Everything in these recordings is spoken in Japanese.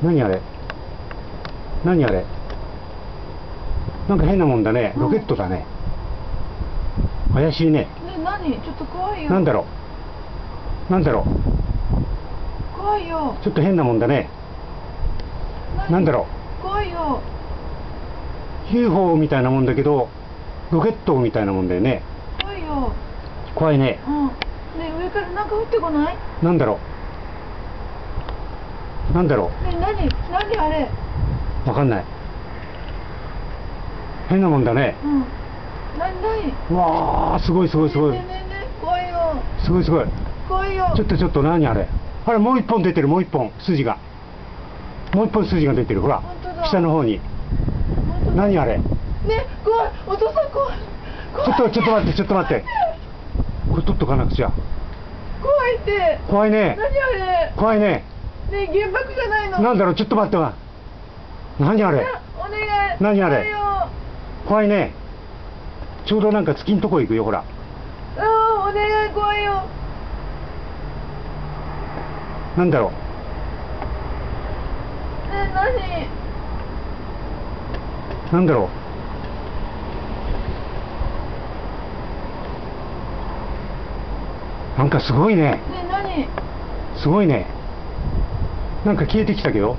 何あれ、何あれ、なんか変なもんだね。ロケットだね。怪しいね。 ね、何？ちょっと怖いよ。 なんだろう、なんだろ怖いよ。 う、ちょっと変なもんだね。なんだろ怖いよ。 う、 UFO みたいなもんだけどロケットみたいなもんだよね。 怖いよ。 怖いね。 うん。ね、上からなんか降ってこない？ なんだろう、なんだろね、何あれ？ う、わかんない。変なもんだね。 うん。何？ うわー、すごいすごいすごい。 ね、怖いよ。 すごいすごい。 怖いよ。 ちょっと何あれ。あれ、もう一本出てる、もう一本筋が。もう一本筋が出てる、ほら。 本当だ。 下の方に。 本当だ。 何あれ。 ね、怖い。お父さん怖い。 ちょっと待って、ちょっと待って。これ取っとかなくちゃ。 怖いって。 怖いね。 何あれ。 怖いね。 ね、原爆じゃないの。 なんだろう、ちょっと待ってわ。何あれ。 お願い。 何あれ。 怖いよ。 怖いね。ちょうどなんか月んとこ行くよ、ほら。 お願い、怖いよ。 なんだろね、 う。なんだろう。なんかすごいね。 ね、何？ すごいね。なんか消えてきたけど。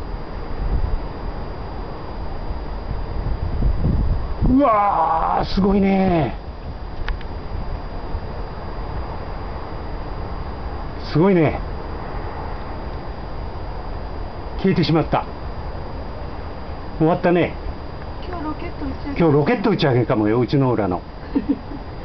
うわー、すごいね。すごいね。消えてしまった。終わったね。 今日ロケット打ち上げ。 今日ロケット打ち上げかもよ、うちの裏の。